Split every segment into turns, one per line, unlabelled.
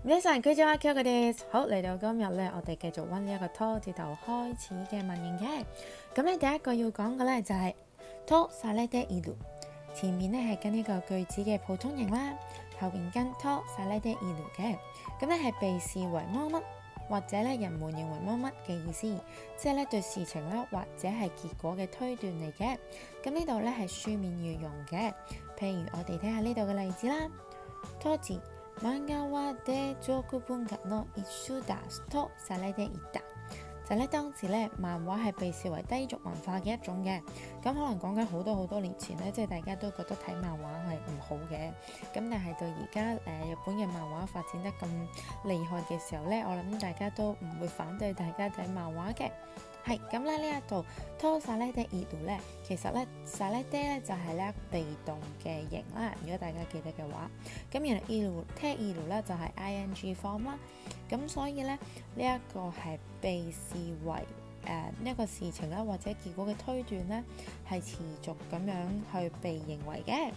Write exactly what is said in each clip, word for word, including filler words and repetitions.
皆さんこんにちは，Kyokoです。好，嚟到今日咧，我哋繼續溫呢一個拖字頭開始嘅文型嘅。咁咧第一個要講嘅咧就係拖されている，前面咧係跟呢個句子嘅普通型啦，後邊跟拖されている嘅。咁咧係被視為乜乜，或者咧人們認為乜乜嘅意思，即係咧對事情啦或者係結果嘅推斷嚟嘅。咁呢度咧係書面要用嘅，譬如我哋睇下呢度嘅例子啦，拖字。漫畫は低俗文化の一種だとされていた，就咧當時咧漫畫係被視為低俗文化嘅一種嘅，咁可能講緊好多好多年前咧，即係大家都覺得睇漫畫係唔好嘅，咁但係到而家誒日本嘅漫畫發展得咁厲害嘅時候咧，我諗大家都唔會反對大家睇漫畫嘅。係咁咧，呢一度拖されている咧，其實咧されて咧就係咧被動嘅型啦。如果大家記得嘅話，咁然後いるている咧就係 ing form 啦。咁所以咧呢一個係被視為誒呢一個事情啦或者結果嘅推斷咧係持續咁樣去被認為嘅。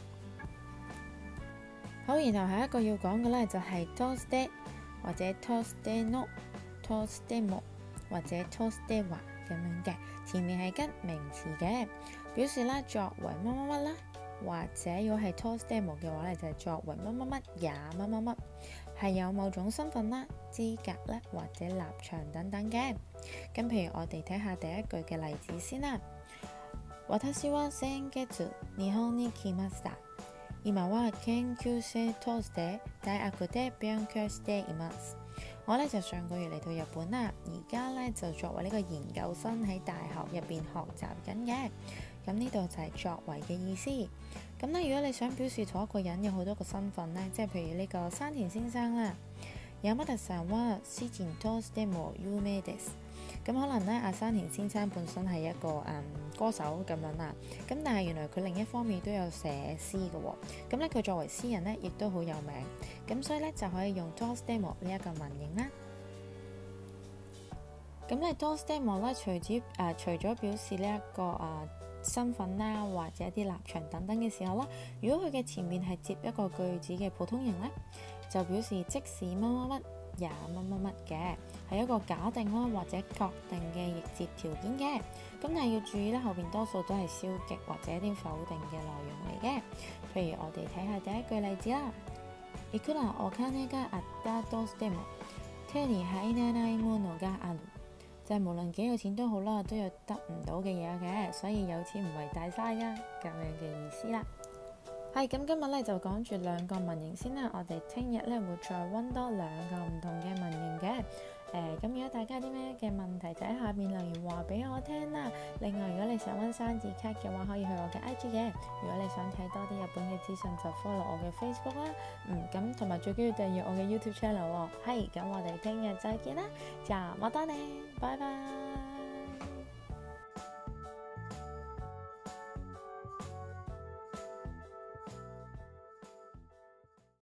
好，然後下一個要講嘅咧就係として或者としての、としても或者としては。咁樣嘅，前面係跟名詞嘅，表示啦作為乜乜乜啦，或者如果係 toしても嘅話咧，就係、是、作為乜乜乜也乜乜乜，係有某種身份啦、資格啦或者立場等等嘅。咁譬如我哋睇下第一句嘅例子先啦。私は先月日本に来ました。今は研究生として大學で勉強しています。我咧就上個月嚟到日本啦，而家咧就作為呢個研究生喺大學入邊學習緊嘅。咁呢度就係作為嘅意思。咁咧，如果你想表示同一個人有好多個身份咧，即係譬如呢個山田先生啦，山田さんは詩人としても有名です。咁可能咧，阿山田先生本身係一個誒、嗯、歌手咁樣啦，咁但係原來佢另一方面都有寫詩嘅喎。咁咧佢作為詩人咧，亦都好有名。咁所以咧就可以用としても呢一個文型啦。咁咧としても咧，除咗誒、呃、除咗表示呢、這、一個啊、呃、身份啦，或者一啲立場等等嘅時候啦，如果佢嘅前面係接一個句子嘅普通型咧，就表示即使乜乜乜也乜乜乜嘅，係一個假定啦或者確定嘅逆接條件嘅。咁但係要注意咧，後邊多數都係消極或者一啲否定嘅內容嚟嘅。譬如我哋睇下第一句例子啦。いくらお金があったとしても手に入らないものがある，就係無論幾有錢都好啦，都有得唔到嘅嘢嘅，所以有錢唔係大嘥㗎，咁樣嘅意思啦。係咁，今日咧就講住兩個文型先啦，我哋聽日咧會再溫多兩個唔同嘅文型嘅。誒、呃、咁，如果大家有啲咩嘅問題，就喺下面留言話俾我聽啦。另外，如果你想溫生字卡嘅話，可以去我嘅 I G 嘅。如果你想睇多啲日本嘅資訊，就 follow 我嘅 Facebook 啦。嗯，咁同埋最緊要訂閱我嘅 YouTube channel 喎。係咁，我哋聽日再見啦，就またね，拜拜。